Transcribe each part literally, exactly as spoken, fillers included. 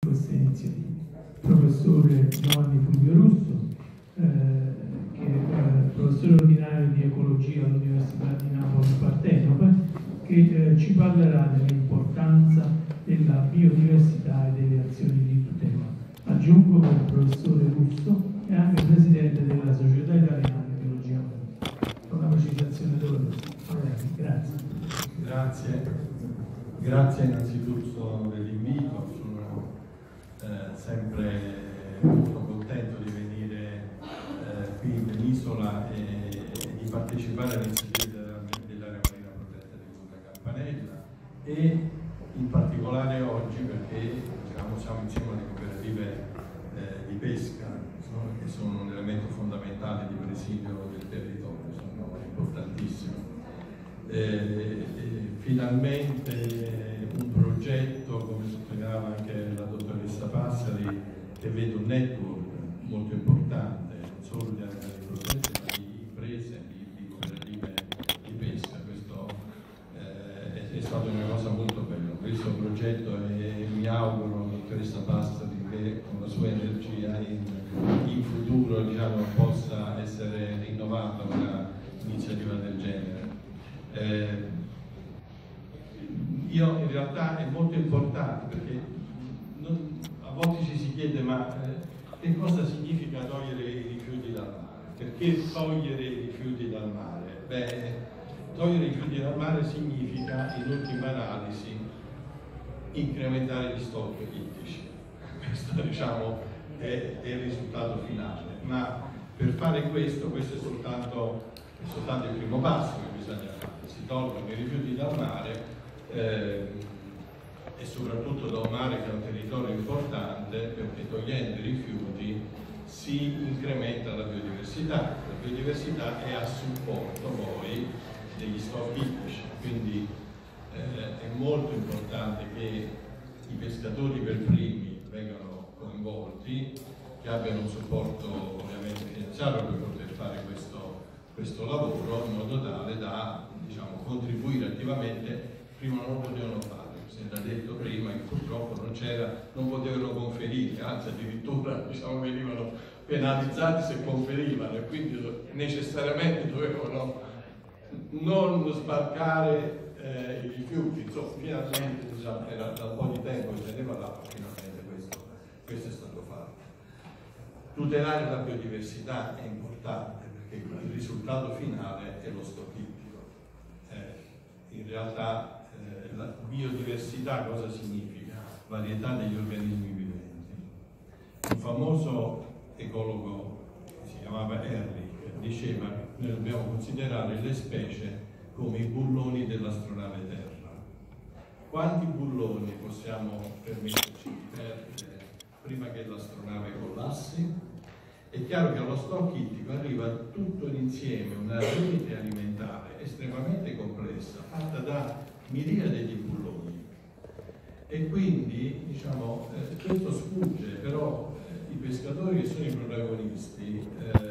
queste iniziative. Professore Giovanni Fulvio Russo, eh, che è professore ordinario di ecologia all'Università di Napoli Partenope, che eh, ci parlerà dell'importanza della biodiversità e delle azioni di tutela. Aggiungo che il professore Russo è anche presidente della Società Italiana di Biologia Marina. Una precisazione doverosa. Grazie. Grazie. Grazie innanzitutto dell'invito, sono eh, sempre molto contento di venire eh, qui in penisola e, e di partecipare all'iniziativa dell'area marina protetta di Punta Campanella e in particolare oggi perché diciamo, siamo insieme alle cooperative eh, di pesca, no? Che sono un elemento fondamentale di presidio del territorio, sono importantissimi. Eh, eh, finalmente un progetto, come sottolineava anche la dottoressa Passari, che vede un network molto importante, non solo di animali protetti, ma di imprese, di, di cooperative di pesca. Questo eh, è, è stata una cosa molto bella. Questo progetto e mi auguro, dottoressa Passari, che con la sua energia in, in futuro diciamo, possa essere rinnovata un'iniziativa del genere. Eh, io in realtà è molto importante perché non, a volte ci si chiede ma eh, che cosa significa togliere i rifiuti dal mare? Perché togliere i rifiuti dal mare? Beh, togliere i rifiuti dal mare significa in ultima analisi incrementare gli stock ittici. Questo diciamo è, è il risultato finale, ma per fare questo, questo è soltanto, è soltanto il primo passo che bisogna fare. Si tolgono i rifiuti dal mare eh, e soprattutto da un mare che è un territorio importante, perché togliendo i rifiuti si incrementa la biodiversità. La biodiversità è a supporto poi degli stock ittici, quindi eh, è molto importante che i pescatori per primi vengano coinvolti, che abbiano un supporto ovviamente finanziario per poter fare questo, questo lavoro in modo tale da diciamo, contribuire attivamente. Prima non lo potevano fare, si era detto prima che purtroppo non c'era, non potevano conferire, anzi addirittura diciamo, venivano penalizzati se conferivano e quindi necessariamente dovevano non sbarcare eh, i rifiuti. Insomma, finalmente diciamo, era da un po' di tempo che teneva là, finalmente questo, questo è stato fatto. Tutelare la biodiversità è importante perché il risultato finale è lo stock ittico. Eh, in realtà eh, la biodiversità cosa significa? Varietà degli organismi viventi. Un famoso ecologo che si chiamava Ehrlich diceva che noi dobbiamo considerare le specie come i bulloni dell'astronave Terra. Quanti bulloni possiamo permetterci di perdere prima che l'astronave collassi? È chiaro che allo stock ittico arriva tutto insieme una rete alimentare estremamente complessa, fatta da miriade di bulloni. E quindi, diciamo, eh, questo sfugge, però eh, i pescatori che sono i protagonisti eh,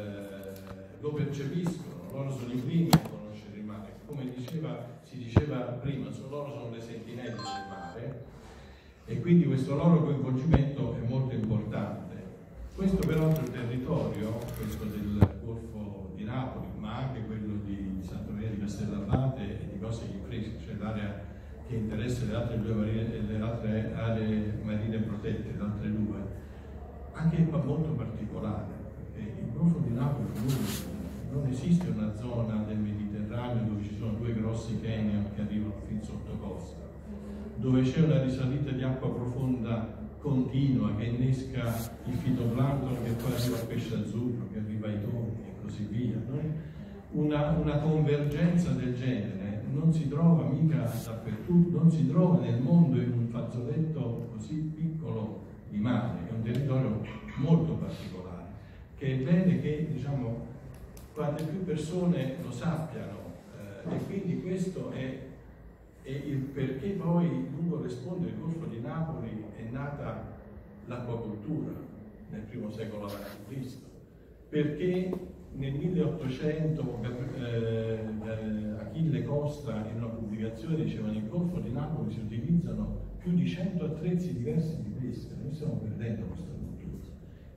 lo percepiscono, loro sono i primi a conoscere il mare. Come diceva, si diceva prima, sono, loro sono le sentinelle del mare e quindi questo loro coinvolgimento è molto importante. Questo peraltro il territorio, questo del Golfo di Napoli, ma anche quello di Santa Maria di Castellabate e di Costa di Fresca, cioè l'area che interessa le altre due marine, le altre aree marine protette, le altre due, anche qua molto particolare, perché il Golfo di Napoli non esiste una zona del Mediterraneo dove ci sono due grossi canyon che arrivano fin sotto costa, dove c'è una risalita di acqua profonda continua che innesca il fitoplancton che poi arriva al pesce azzurro, che arriva ai tonni e così via. Una, una convergenza del genere non si trova mica dappertutto, non si trova nel mondo in un fazzoletto così piccolo di mare, è un territorio molto particolare, che è bene che diciamo, quante più persone lo sappiano eh, e quindi questo è e il perché poi lungo le sponde del Golfo di Napoli è nata l'acquacoltura nel primo secolo avanti Cristo, perché nel milleottocento eh, Achille Costa in una pubblicazione diceva nel Golfo di Napoli si utilizzano più di cento attrezzi diversi di pesca. Noi stiamo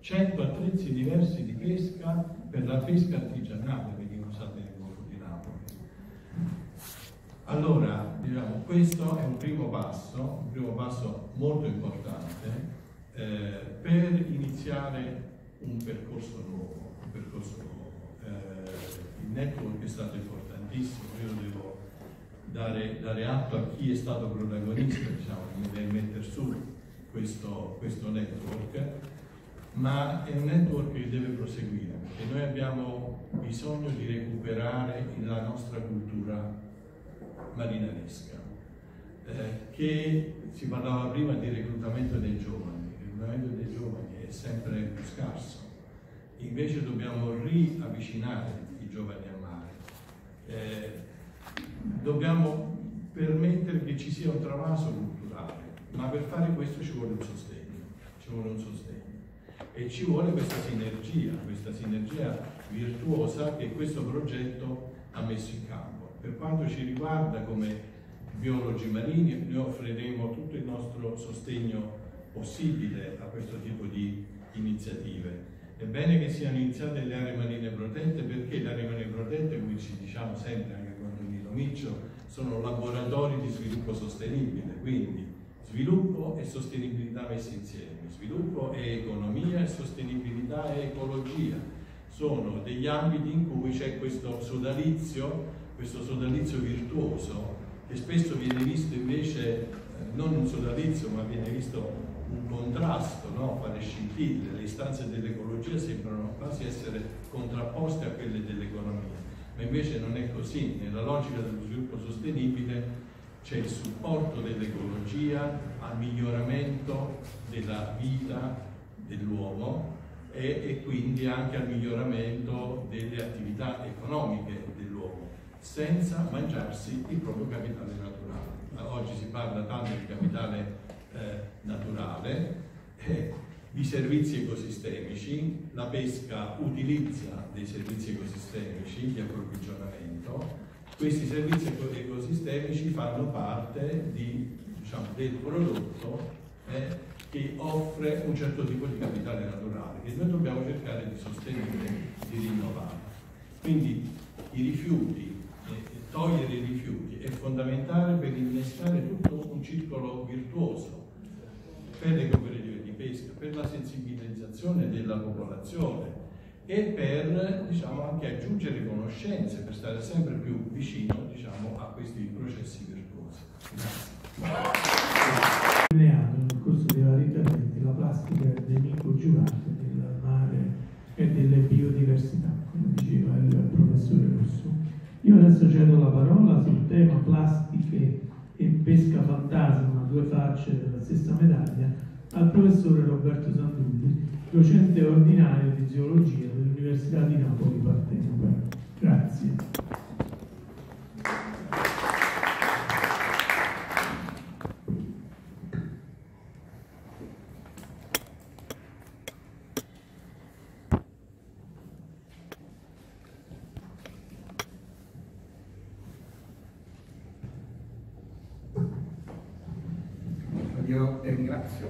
cento attrezzi diversi di pesca per la pesca artigianale venivano usati nel Golfo di Napoli. Allora, diciamo, questo è un primo passo, un primo passo molto importante eh, per iniziare un percorso nuovo. Un percorso nuovo. Eh, il network è stato importantissimo, io devo dare, dare atto a chi è stato protagonista, diciamo, nel mettere su questo, questo network, ma è un network che deve proseguire, perché noi abbiamo bisogno di recuperare la nostra cultura marinaresca, eh, che si parlava prima di reclutamento dei giovani. Il reclutamento dei giovani è sempre più scarso, invece dobbiamo riavvicinare i giovani al mare, eh, dobbiamo permettere che ci sia un travaso culturale, ma per fare questo ci vuole un sostegno, ci vuole un sostegno e ci vuole questa sinergia, questa sinergia virtuosa che questo progetto ha messo in campo. Per quanto ci riguarda come biologi marini, noi offriremo tutto il nostro sostegno possibile a questo tipo di iniziative. È bene che siano iniziate le aree marine protette, perché le aree marine protette, come ci diciamo sempre anche con Nino Miccio, sono laboratori di sviluppo sostenibile, quindi sviluppo e sostenibilità messi insieme, sviluppo e economia, e sostenibilità e ecologia. Sono degli ambiti in cui c'è questo sodalizio, questo sodalizio virtuoso, che spesso viene visto invece eh, non un sodalizio, ma viene visto un contrasto, no? Fare scintille. Le istanze dell'ecologia sembrano quasi essere contrapposte a quelle dell'economia, ma invece non è così. Nella logica dello sviluppo sostenibile c'è il supporto dell'ecologia al miglioramento della vita dell'uomo e, e quindi anche al miglioramento delle attività economiche dell'uomo, senza mangiarsi il proprio capitale naturale. Oggi si parla tanto di capitale eh, naturale, eh, di servizi ecosistemici. La pesca utilizza dei servizi ecosistemici di approvvigionamento. Questi servizi ecosistemici fanno parte di, diciamo, del prodotto eh, che offre un certo tipo di capitale naturale che noi dobbiamo cercare di sostenere, di rinnovare. Quindi i rifiuti, eh, togliere i rifiuti è fondamentale per innescare tutto un circolo virtuoso per le cooperative di pesca, per la sensibilizzazione della popolazione e per, diciamo, anche aggiungere conoscenze, per stare sempre più vicino, diciamo, a questi processi virtuosi. Grazie. Nel corso dei vari interventi la plastica è nemico giurato del mare e delle biodiversità, come diceva il professore Russo. Io adesso cedo la parola sul tema plastiche e pesca fantasma, due facce della stessa medaglia, al professore Roberto Sandulli, docente ordinario di zoologia dell'Università di Napoli Partenope. Grazie. Io ringrazio.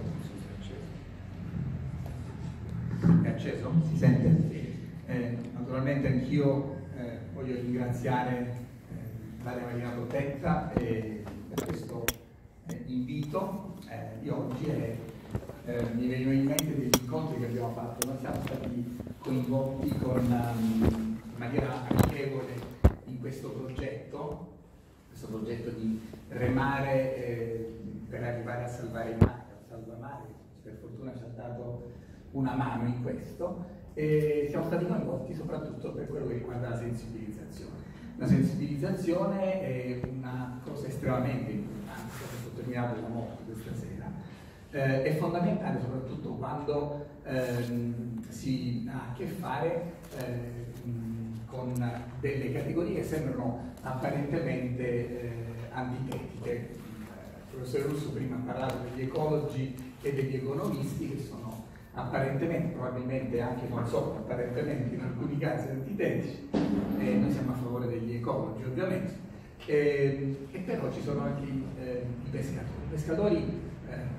È acceso? Si sente? Eh, naturalmente anch'io eh, voglio ringraziare eh, l'area marina protetta eh, per questo eh, invito eh, di oggi e eh, mi vengono in mente degli incontri che abbiamo fatto. Noi siamo stati coinvolti con, um, in maniera amichevole in questo progetto, questo progetto di remare eh, per arrivare a salvare i mari, a salvamare, per fortuna ci ha dato una mano in questo, e siamo stati coinvolti soprattutto per quello che riguarda la sensibilizzazione. La sensibilizzazione è una cosa estremamente importante, come sottolineato da molti questa sera. Eh, è fondamentale soprattutto quando ehm, si ha a che fare eh, con delle categorie che sembrano apparentemente eh, antitetiche. Il professore Russo prima ha parlato degli ecologi e degli economisti, che sono apparentemente, probabilmente anche non solo, apparentemente in alcuni casi antitetici, e noi siamo a favore degli ecologi ovviamente, e, e però ci sono anche eh, i pescatori. I pescatori eh,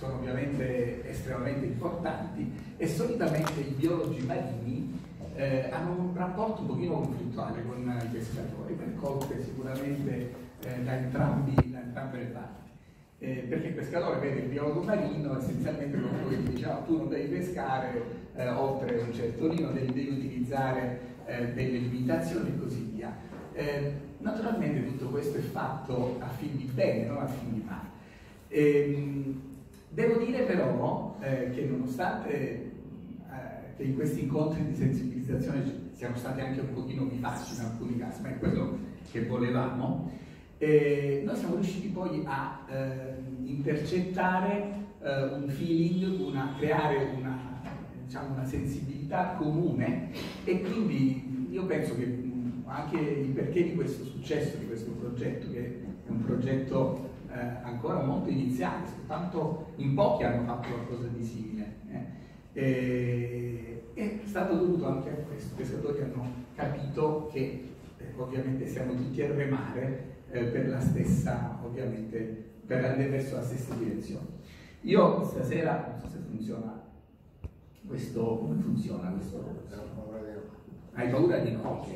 sono ovviamente estremamente importanti e solitamente i biologi marini eh, hanno un rapporto un pochino conflittuale con i pescatori, per colpe sicuramente eh, da, entrambi, da entrambe le parti. Eh, perché il pescatore vede il biologo marino essenzialmente come quello che dice oh, tu non devi pescare eh, oltre un certo lino, devi, devi utilizzare eh, delle limitazioni e così via. Eh, naturalmente tutto questo è fatto a fin di bene, non a fin di male. Ehm, devo dire però eh, che nonostante eh, che in questi incontri di sensibilizzazione siano stati anche un pochino vivaci in alcuni casi, ma è quello che volevamo, eh, noi siamo riusciti poi a eh, intercettare eh, un feeling, una, creare una, diciamo, una sensibilità comune e quindi io penso che mh, anche il perché di questo successo, di questo progetto, che è un progetto eh, ancora molto iniziale, soltanto in pochi hanno fatto qualcosa di simile, eh, eh, è stato dovuto anche a questo. I pescatori hanno capito che eh, ovviamente siamo tutti a remare eh, per la stessa, ovviamente, per andare verso la stessa direzione. Io stasera, non so se funziona questo, come funziona questo? Hai paura di no? Ok.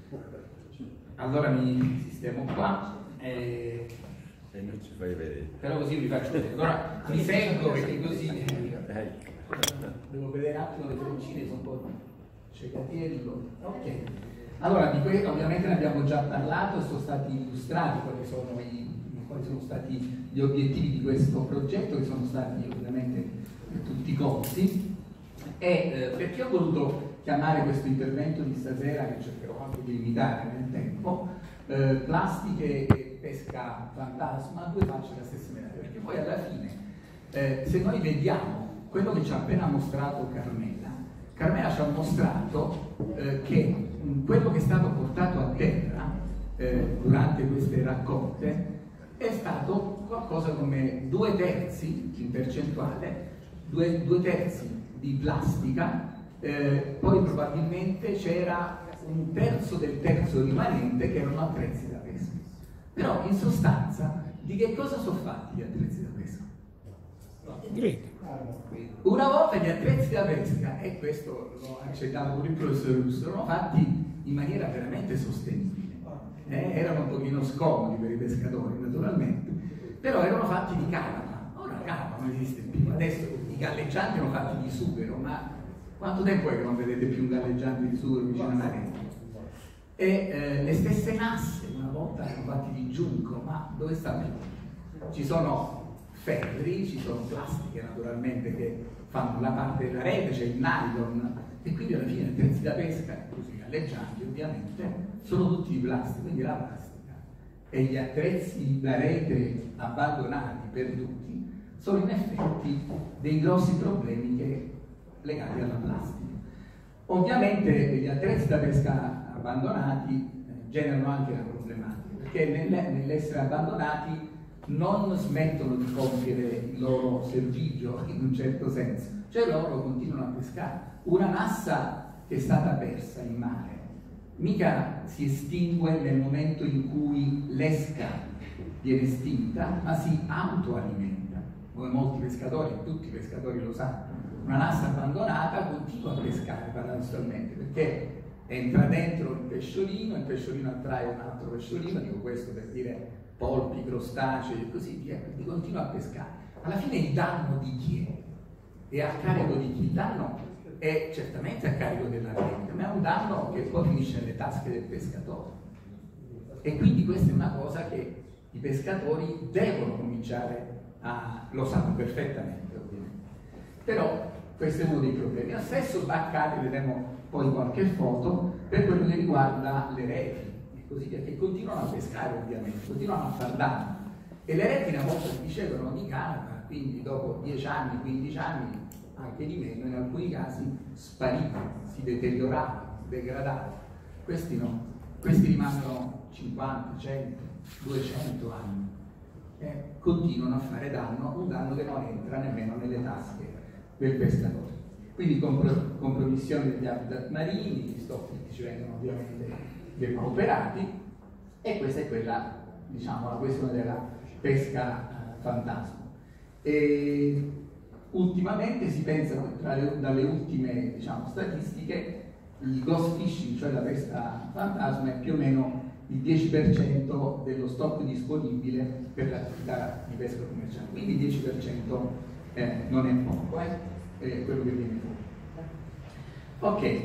Allora mi sistemo qua. E... e non ci fai vedere. Però così vi faccio vedere. Allora mi sento perché così devo vedere un attimo le froncine, sono un po' cecatiello. Ok. Allora di questo ovviamente ne abbiamo già parlato, sono stati illustrati quali sono, i, quali sono stati gli obiettivi di questo progetto, che sono stati ovviamente tutti colti. E eh, perché ho voluto chiamare questo intervento di stasera, che cercherò anche di limitare nel tempo, eh, plastiche e pesca fantasma, due facce della stessa medaglia, perché poi alla fine eh, se noi vediamo quello che ci ha appena mostrato Carmela, Carmela ci ha mostrato eh, che mh, quello che è stato portato a terra eh, durante queste raccolte è stato qualcosa come due terzi in percentuale, due, due terzi di plastica, eh, poi probabilmente c'era un terzo del terzo rimanente che erano attrezzi da pesca. Però in sostanza di che cosa sono fatti gli attrezzi da pesca? Una volta gli attrezzi da pesca, e questo l'ho accettato pure il professor Russo, erano fatti in maniera veramente sostenibile. Eh, erano un pochino scomodi per i pescatori naturalmente, però erano fatti di canapa. Ora la canapa non esiste più, adesso i galleggianti erano fatti di sughero, ma quanto tempo è che non vedete più un galleggiante di sughero vicino alla rete? E eh, le stesse nasse una volta erano fatti di giunco, ma dove stanno? Ci sono ferri, ci sono plastiche naturalmente che fanno la parte della rete, c'è il nylon, e quindi alla fine gli attrezzi da pesca, inclusi i galleggianti ovviamente, sono tutti di plastica, quindi la plastica e gli attrezzi da rete abbandonati, perduti, sono in effetti dei grossi problemi che, legati alla plastica. Ovviamente gli attrezzi da pesca abbandonati eh, generano anche la problematica, perché nell'essere abbandonati non smettono di compiere il loro servigio in un certo senso, cioè loro continuano a pescare. Una massa che è stata persa in mare mica si estingue nel momento in cui l'esca viene estinta, ma si autoalimenta, come molti pescatori, tutti i pescatori lo sanno. Una nassa abbandonata continua a pescare paradossalmente, perché entra dentro il pesciolino, il pesciolino attrae un altro pesciolino, dico questo per dire polpi, crostacei e così via, quindi continua a pescare. Alla fine il danno di chi è? È a carico di chi? Il danno è certamente a carico della rete, ma è un danno che poi finisce nelle tasche del pescatore. E quindi questa è una cosa che i pescatori devono cominciare a... lo sanno perfettamente ovviamente. Però questo è uno dei problemi. Lo stesso Baccari, vedremo poi qualche foto, per quello che riguarda le reti, così via, che continuano a pescare ovviamente, continuano a far danno. E le reti una volta si dicevano di canapa, quindi dopo dieci anni, quindici anni, anche di meno, in alcuni casi sparivano, si deterioravano, degradavano. Questi no, questi rimangono cinquanta, cento, duecento anni e continuano a fare danno, un danno che non entra nemmeno nelle tasche del pescatore. Quindi compro- compromissione degli habitat marini, gli stocchi ci vengono ovviamente depauperati, e questa è quella, diciamo, la questione della pesca eh, fantasma. E ultimamente si pensa, tra le, dalle ultime diciamo, statistiche, il ghost fishing, cioè la pesca fantasma, è più o meno il dieci per cento dello stock disponibile per l'attività di pesca commerciale, quindi il dieci per cento eh, non è poco, eh? È quello che viene fuori. Ok,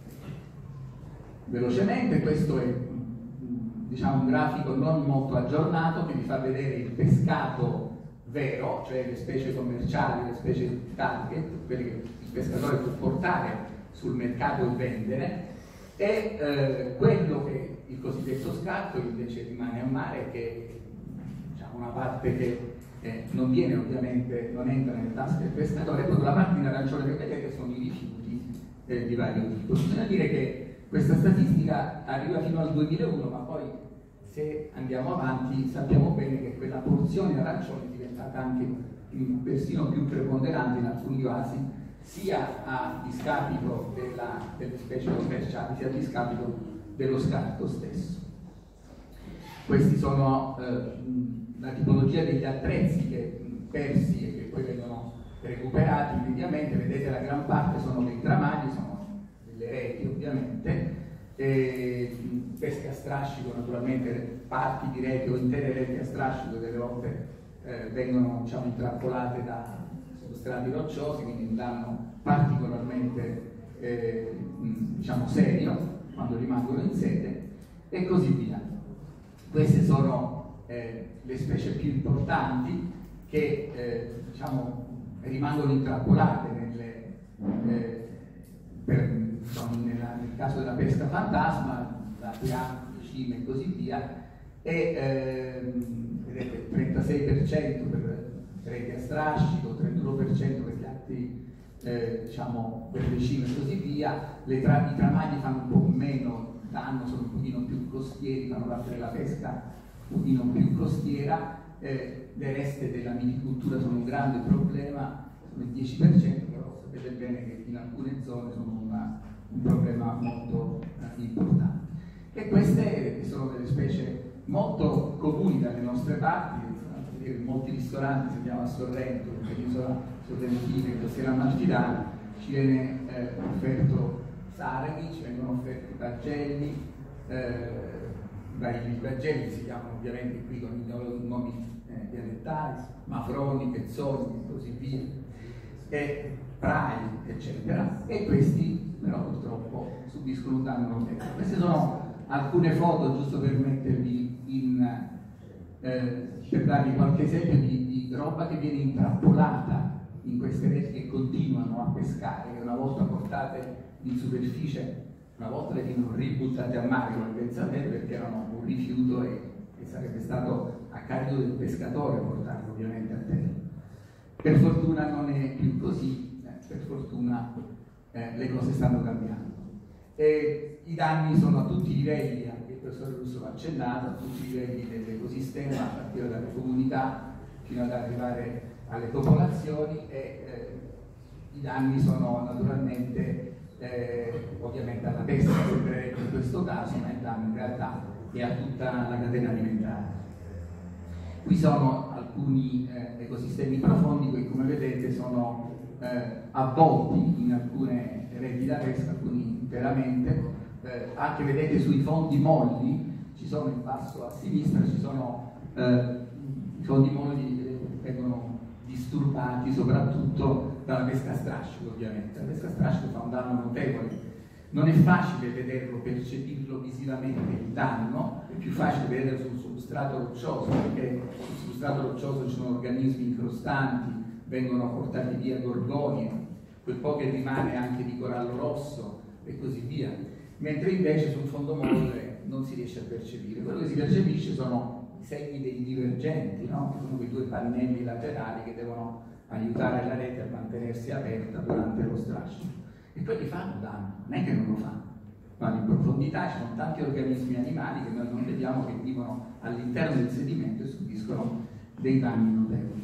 velocemente questo è diciamo, un grafico non molto aggiornato che vi fa vedere il pescato vero, cioè le specie commerciali, le specie target, quelle che il pescatore può portare sul mercato e vendere, e eh, quello che il cosiddetto scarto invece rimane a mare, che è diciamo, una parte che eh, non viene ovviamente, non entra nelle tasche del pescatore, e proprio la parte in arancione che vedete sono i rifiuti eh, di vario tipo. Bisogna dire che questa statistica arriva fino al duemilauno, ma poi se andiamo avanti sappiamo bene che quella porzione di arancione è diventata anche persino più preponderante in alcuni casi, sia a discapito della, delle specie commerciali, sia a discapito dello scarto stesso. Questi sono eh, la tipologia degli attrezzi che persi e che poi vengono recuperati immediatamente. Vedete, la gran parte sono dei tramagli, sono delle reti ovviamente, e pesca a strascico, naturalmente parti di reti o intere reti a strascico delle volte eh, vengono diciamo, intrappolate da strati rocciosi, quindi un danno particolarmente eh, diciamo, serio quando rimangono in sede, e così via. Queste sono eh, le specie più importanti che eh, diciamo, rimangono intrappolate nelle, eh, per, diciamo, nella, nel caso della pesca fantasma, la piante, le cime e così via, e eh, vedete trentasei per cento per reti a strascico, trentuno per cento per gli altri eh, diciamo per le cime e così via. Le tra, I tramagli fanno un po' meno danno, sono un pochino più costieri, fanno parte della pesca un pochino più costiera. Eh, le reste della minicultura sono un grande problema, sono il dieci per cento, però sapete bene che in alcune zone sono una, un problema molto eh, importante. E queste sono delle specie molto comuni dalle nostre parti. In molti ristoranti, se andiamo a Sorrento, in penisola sorrentina, in costiera amalfitana, ci viene eh, offerto saraghi, ci vengono offerti baggelli, eh, i baggelli si chiamano ovviamente qui con i loro nomi eh, dialettali, mafroni, pezzoni e così via, e prai, eccetera, e questi però purtroppo subiscono un danno notevole. Queste sono alcune foto, giusto per mettervi in eh, per darvi qualche esempio di, di roba che viene intrappolata in queste reti che continuano a pescare, che una volta portate in superficie, una volta le vengono ributtate a mare, come pensate, perché erano un rifiuto e, e sarebbe stato a carico del pescatore portarlo ovviamente a terra. Per fortuna non è più così, eh, per fortuna eh, le cose stanno cambiando. E i danni sono a tutti i livelli, anche il professor Russo l'ha accennato, a tutti i livelli dell'ecosistema, a partire dalle comunità fino ad arrivare alle popolazioni, e eh, i danni sono naturalmente eh, ovviamente alla pesca, sembrerebbe in questo caso, ma il danno in realtà è a tutta la catena alimentare. Qui sono alcuni eh, ecosistemi profondi che, come vedete, sono eh, avvolti in alcune reti da pesca, alcuni interamente. Eh, anche vedete sui fondi molli, ci sono in basso a sinistra, ci sono eh, i fondi molli che vengono disturbati soprattutto dalla pesca a strascico, ovviamente. La pesca a strascico fa un danno notevole. Non è facile vederlo, percepirlo visivamente il danno, è più facile vederlo sul substrato roccioso, perché sul substrato roccioso ci sono organismi incrostanti, vengono portati via gorgonie, quel po' che rimane anche di corallo rosso e così via, mentre invece sul fondo molle non si riesce a percepire. Quello che si percepisce sono i segni dei divergenti, no? Che sono quei due pannelli laterali che devono aiutare la rete a mantenersi aperta durante lo strascico. E poi li fanno danno, non è che non lo fanno, vanno in profondità, ci sono tanti organismi animali che noi non vediamo, che vivono all'interno del sedimento e subiscono dei danni notevoli.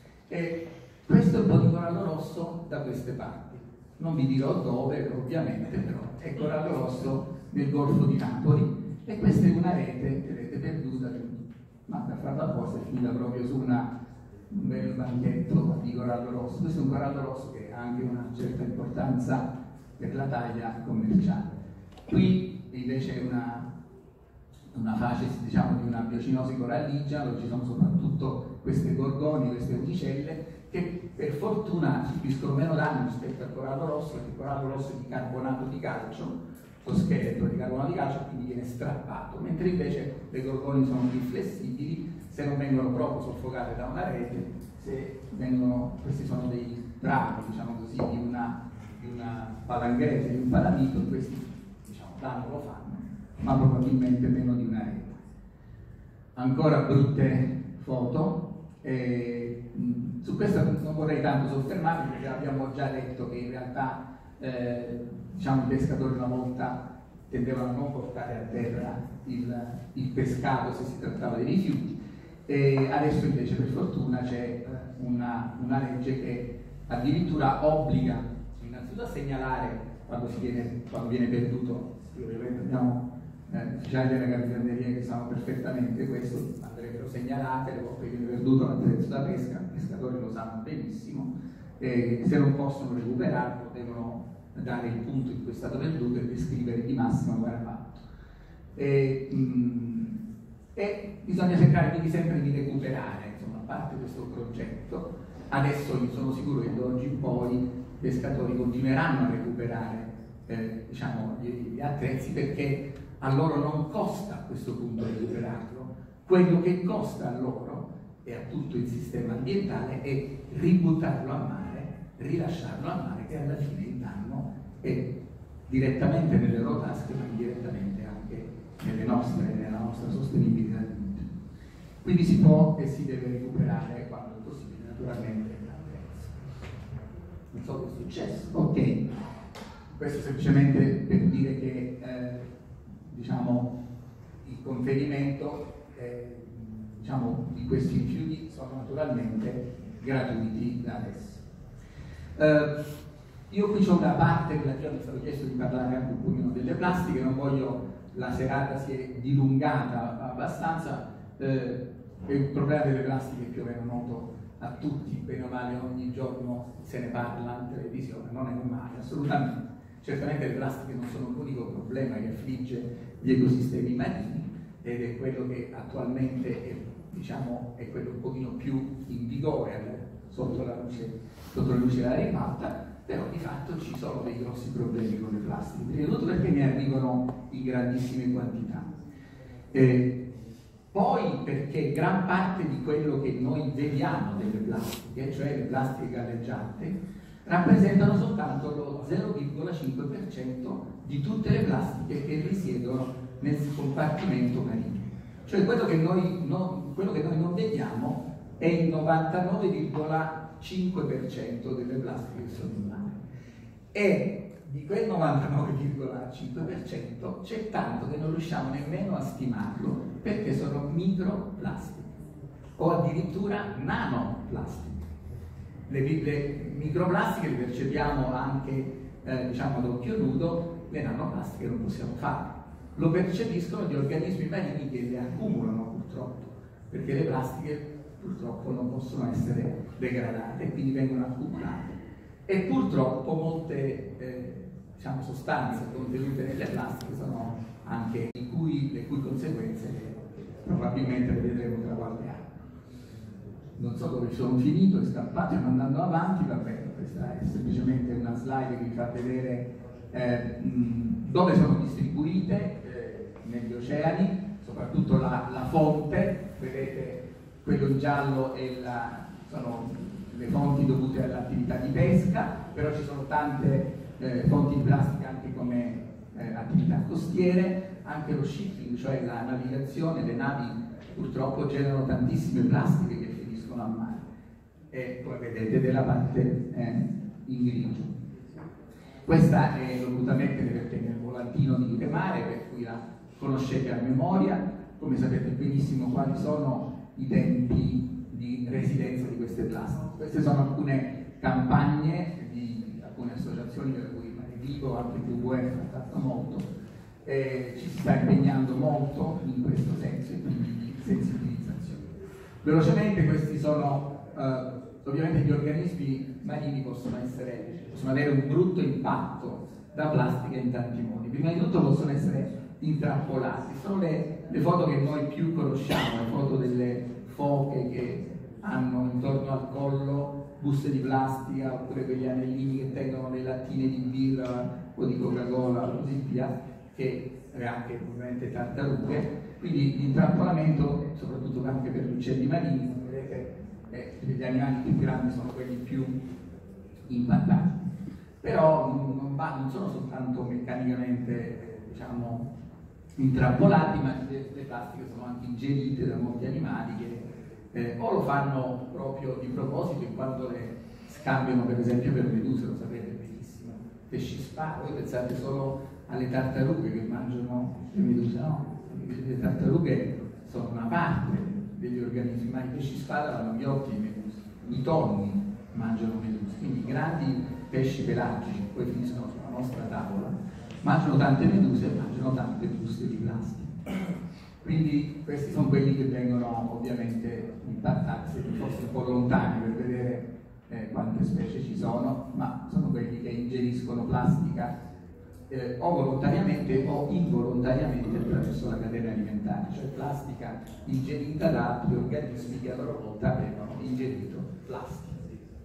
E questo è un po' di corallo rosso da queste parti. Non vi dirò dove, ovviamente, però è corallo rosso nel Golfo di Napoli, e questa è una rete, rete perduta, ma per farla apposta è finita proprio su una un bel banchetto di corallo rosso. Questo è un corallo rosso che ha anche una certa importanza per la taglia commerciale. Qui invece è una, una fase, diciamo, di una biocinosi coralligia, dove ci sono soprattutto queste gorgoni, queste unicelle, che per fortuna subiscono meno danni rispetto al corallo rosso, perché il corallo rosso è di carbonato di calcio, lo scheletro di carbonato di calcio, quindi viene strappato, mentre invece le gorgoni sono più flessibili, se non vengono proprio soffocate da una rete, se vengono, questi sono dei trami, diciamo così, di una, di una palangrete, di un palamito, questi, diciamo, danno lo fanno, ma probabilmente meno di una rete. Ancora brutte foto, e, mh, su questo non vorrei tanto soffermarmi, perché abbiamo già detto che in realtà eh, diciamo, i pescatori una volta tendevano a non portare a terra il, il pescato se si trattava di rifiuti, e adesso invece per fortuna c'è una, una legge che addirittura obbliga innanzitutto a segnalare quando, si viene, quando viene perduto. Ovviamente abbiamo eh, ufficiali della capitaneria che sanno perfettamente questo, andrebbero segnalate le volte che viene perduto l'attrezzo da pesca, i pescatori lo sanno benissimo, e se non possono recuperarlo devono dare il punto in cui è stato perduto e descrivere di massimo come era fatto. E, mh, e bisogna cercare quindi sempre di recuperare, insomma, a parte questo progetto. Adesso io sono sicuro che da oggi in poi i pescatori continueranno a recuperare eh, diciamo, gli, gli attrezzi, perché a loro non costa a questo punto recuperarlo. Quello che costa a loro e a tutto il sistema ambientale è ributtarlo a mare, rilasciarlo a mare, che alla fine il danno è direttamente nelle loro tasche, ma indirettamente anche nelle nostre, nella nostra sostenibilità di vita. Quindi si può e si deve recuperare quando è possibile, naturalmente, l'attrezzo. Non so che è successo. Ok, questo semplicemente per dire che eh, diciamo, il conferimento eh, diciamo, di questi rifiuti sono naturalmente gratuiti da adesso. Uh, io qui c'ho una parte relativa, mi è stato chiesto di parlare anche un pochino delle plastiche, non voglio, la serata si è dilungata abbastanza, eh, il problema delle plastiche è più o meno noto a tutti, bene o male ogni giorno se ne parla in televisione, non è normale, assolutamente. Certamente le plastiche non sono l'unico problema che affligge gli ecosistemi marini, ed è quello che attualmente è, diciamo, è quello un pochino più in vigore sotto la luce, sotto la luce della ribalta, però di fatto ci sono dei grossi problemi con le plastiche, prima di tutto perché ne arrivano in grandissime quantità. Eh, poi perché gran parte di quello che noi vediamo delle plastiche, cioè le plastiche galleggianti, rappresentano soltanto lo zero virgola cinque per cento di tutte le plastiche che risiedono nel compartimento marino. Cioè quello che noi non, quello che noi non vediamo è il novantanove virgola cinque per cento delle plastiche che sono in mare. E di quel novantanove virgola cinque per cento c'è tanto che non riusciamo nemmeno a stimarlo, perché sono microplastiche o addirittura nanoplastiche. Le, le microplastiche le percepiamo anche eh, diciamo ad occhio nudo, le nanoplastiche non possiamo farlo. Lo percepiscono gli organismi marini che le accumulano purtroppo, perché le plastiche purtroppo non possono essere degradate, quindi vengono accumulate. E purtroppo molte eh, diciamo, sostanze contenute nelle plastiche sono anche i cui, le cui conseguenze probabilmente le vedremo tra qualche anno. Non so dove sono finito, è scappato, stiamo andando avanti, va bene, questa è semplicemente una slide che vi fa vedere eh, mh, dove sono distribuite eh, negli oceani, soprattutto la, la fonte, vedete quello in giallo è la, sono le fonti dovute all'attività di pesca, però ci sono tante eh, fonti di plastica anche come eh, attività costiere, anche lo shipping, cioè la navigazione, le navi purtroppo generano tantissime plastiche che finiscono a mare, e poi vedete della parte eh, in grigio. Questa è volutamente perché nel volantino di Remare, per cui la conoscete a memoria, come sapete benissimo quali sono i tempi di residenza di queste plastiche. Queste sono alcune campagne di alcune associazioni, per cui Mare Vivo, anche il W W F ha fatto molto, eh, ci si sta impegnando molto in questo senso e quindi di sensibilizzazione. Velocemente questi sono eh, ovviamente gli organismi marini possono, essere, possono avere un brutto impatto da plastica in tanti modi. Prima di tutto possono essere intrappolati, sono le, le foto che noi più conosciamo, le foto delle foche che hanno intorno al collo buste di plastica, oppure quegli anellini che tengono le lattine di birra o di Coca-Cola e così via, che anche ovviamente tartarughe. Quindi l'intrappolamento, soprattutto anche per gli uccelli marini, vedete, eh, gli animali più grandi sono quelli più impattati. Però non, va, non sono soltanto meccanicamente, eh, diciamo, intrappolati, ma le, le plastiche sono anche ingerite da molti animali che eh, o lo fanno proprio di proposito, in quanto le scambiano per esempio per meduse, lo sapete, benissimo, pesci spada. Voi pensate solo alle tartarughe che mangiano le meduse, no? Le tartarughe sono una parte degli organismi, ma i pesci spada hanno gli occhi di meduse, i tonni mangiano meduse, quindi i grandi pesci pelagici che poi finiscono sulla nostra tavola mangiano tante meduse e mangiano tante buste di plastica. Quindi questi sono quelli che vengono ovviamente impattati, siete forse un po' lontani per vedere eh, quante specie ci sono, ma sono quelli che ingeriscono plastica Eh, o volontariamente o involontariamente attraverso la catena alimentare, cioè plastica ingerita da altri organismi che a loro volta avevano ingerito plastica.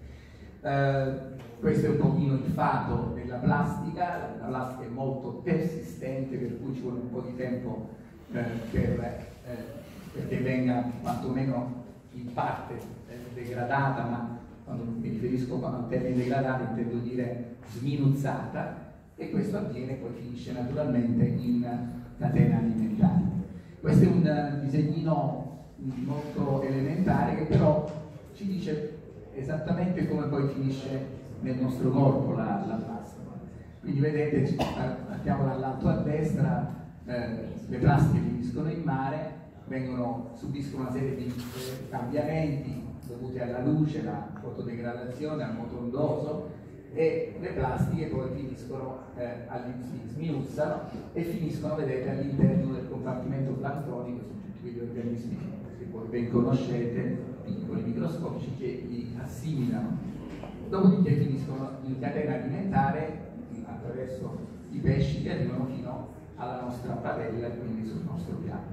Eh, questo è un pochino il fato della plastica. La plastica è molto persistente, per cui ci vuole un po' di tempo eh, per, eh, perché venga quantomeno in parte eh, degradata, ma quando mi riferisco al termine degradata intendo dire sminuzzata, e questo avviene poi finisce naturalmente in catena alimentare. Questo è un disegnino molto elementare che però ci dice esattamente come poi finisce nel nostro corpo la, la plastica. Quindi vedete, partiamo dall'alto a destra, eh, le plastiche finiscono in mare, vengono, subiscono una serie di cambiamenti dovuti alla luce, alla fotodegradazione, al moto ondoso, e le plastiche poi finiscono, eh, si sminuzzano e finiscono, vedete, all'interno del compartimento planctonico, sono tutti quegli organismi che voi ben conoscete, piccoli, microscopici, che li assimilano. Dopodiché finiscono in catena alimentare attraverso i pesci che arrivano fino alla nostra padella e quindi sul nostro piatto.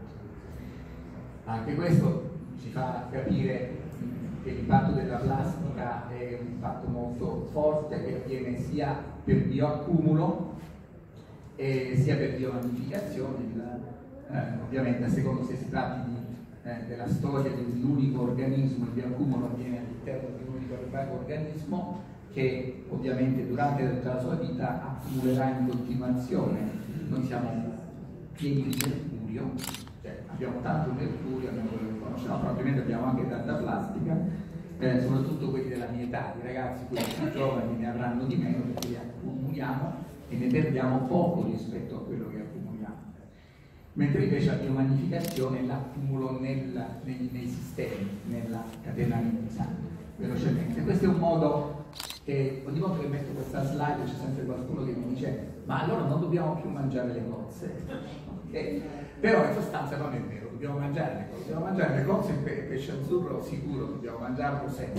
Anche questo ci fa capire che l'impatto della plastica è un impatto molto forte, che avviene sia per bioaccumulo e sia per biomagnificazione. Eh, ovviamente a secondo se si tratti di, eh, della storia di un unico organismo, il bioaccumulo avviene all'interno di un unico organismo che ovviamente durante tutta la sua vita accumulerà in continuazione. Noi siamo pieni di mercurio, cioè abbiamo tanto mercurio, abbiamo quello che conosciamo, però ovviamente abbiamo anche tanta plastica, eh, soprattutto quelli della mia età, i ragazzi, quelli più giovani ne avranno di meno perché li accumuliamo e ne perdiamo poco rispetto a quello che accumuliamo. Mentre invece la biomagnificazione è l'accumulo nei, nei sistemi, nella catena alimentare, velocemente. Questo è un modo che ogni volta che metto questa slide c'è sempre qualcuno che mi dice ma allora non dobbiamo più mangiare le cozze. Okay? Però in sostanza non è vero, dobbiamo mangiare le cozze, dobbiamo mangiare le cozze e il pesce azzurro sicuro, dobbiamo mangiarlo sempre.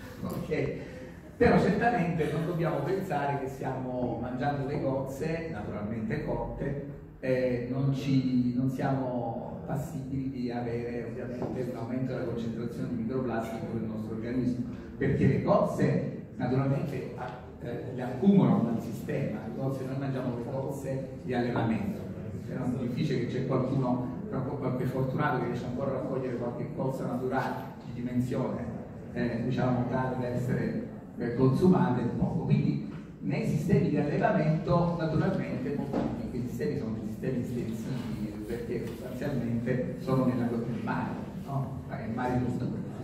Okay? Però certamente non dobbiamo pensare che stiamo mangiando le cozze, naturalmente cotte, eh, non, ci, non siamo passibili di avere ovviamente un aumento della concentrazione di microplastico nel nostro organismo, perché le cozze naturalmente eh, le accumulano dal sistema. Le cozze, noi mangiamo le cozze di allevamento, è difficile che c'è qualcuno, qualche fortunato che riesce ancora a raccogliere qualche cozza naturale di dimensione eh, diciamo tale da essere eh, consumata in poco. Quindi nei sistemi di allevamento naturalmente molti di questi sistemi sono dei sistemi estensivi, perché sostanzialmente sono nella nel mare, no? Il mare tutto.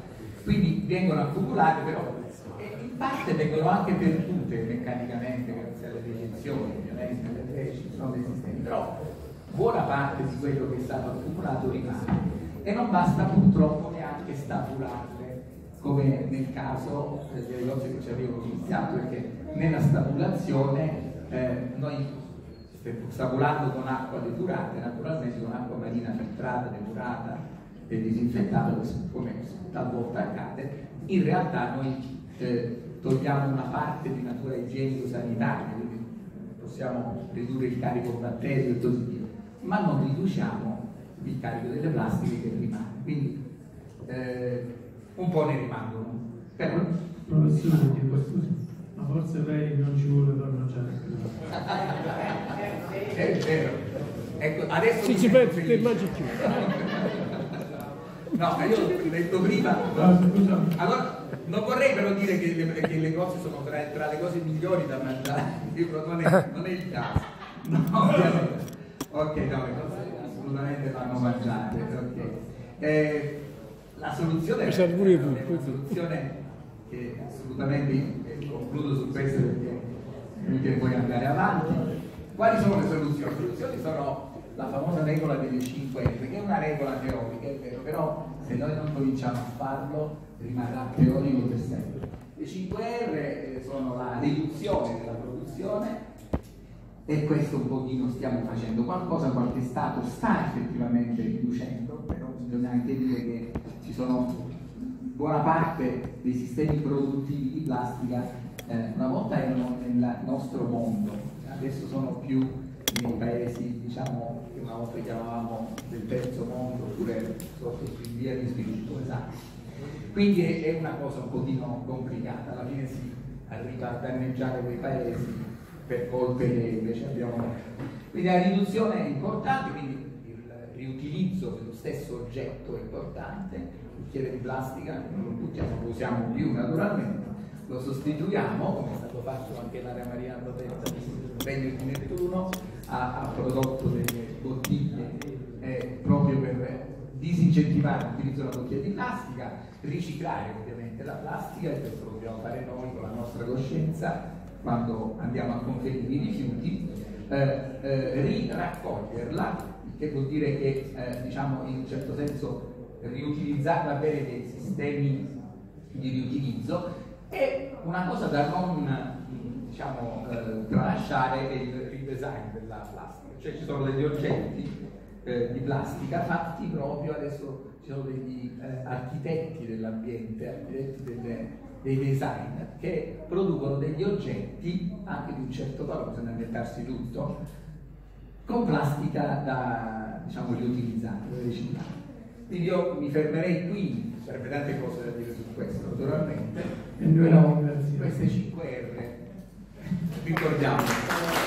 Quindi vengono accumulate, però e in parte vengono anche perdute meccanicamente grazie alle deiezioni, ovviamente perché ci sono dei sistemi, però buona parte di quello che è stato accumulato rimane e non basta purtroppo neanche stabularle, come nel caso eh, delle cose che ci arrivano sul piatto, perché nella stabulazione eh, noi stabulando con acqua depurata, naturalmente con acqua marina filtrata, depurata e disinfettata, come talvolta accade, in realtà noi eh, togliamo una parte di natura igienico-sanitaria, quindi possiamo ridurre il carico batterico e così via, ma non riduciamo il carico delle plastiche che rimane, quindi eh, un po' ne rimangono. Però... Professore, chiedo scusa, ma forse lei non ci vuole far mangiare il È vero. Ecco, adesso sì, ci pensi, che mangi più. No, io ho detto prima. Ah, scusa. Allora, non vorrei però dire che le, che le cose sono tra, tra le cose migliori da mangiare, non è, non è il caso. No, ovviamente. Ok, no, le cose assolutamente vanno mangiate. Okay. Eh, la soluzione è una soluzione che assolutamente, eh, concludo su questo perché è inutile poi andare avanti. Quali sono le soluzioni? Le soluzioni sono la famosa regola delle cinque R, che è una regola teorica, è vero, però se noi non cominciamo a farlo rimarrà teorico per sempre. Le cinque R sono la riduzione della produzione, e questo un pochino stiamo facendo qualcosa, qualche Stato sta effettivamente riducendo, però bisogna anche dire che ci sono buona parte dei sistemi produttivi di plastica, eh, una volta erano nel nostro mondo, adesso sono più nei paesi, diciamo, che una volta chiamavamo del terzo mondo, oppure sotto in via di sviluppo, esatto. Quindi è, è una cosa un pochino complicata, alla fine si arriva a danneggiare quei paesi per colpe che invece abbiamo noi. Quindi la riduzione è importante, quindi il riutilizzo dello stesso oggetto è importante, il bicchiere di plastica non lo buttiamo, lo usiamo più naturalmente, lo sostituiamo, come è stato fatto anche l'area Mariana Protetta di Regno di Nettuno, ha, ha prodotto delle bottiglie eh, proprio per disincentivare l'utilizzo della bottiglia di plastica, riciclare ovviamente la plastica, e questo lo dobbiamo fare noi con la nostra coscienza quando andiamo a conferire i rifiuti, eh, eh, riraccoglierla, che vuol dire che eh, diciamo in un certo senso riutilizzarla, avere dei sistemi di riutilizzo. E una cosa da non diciamo eh, tralasciare è il redesign della plastica, cioè ci sono degli oggetti eh, di plastica fatti proprio, adesso ci sono degli eh, architetti dell'ambiente, architetti delle, dei designer che producono degli oggetti anche di un certo valore, bisogna inventarsi tutto, con plastica da diciamo riutilizzare, da riciclare. Quindi io mi fermerei qui, sarebbe tante cose da dire su questo naturalmente, però queste cinque R ricordiamo.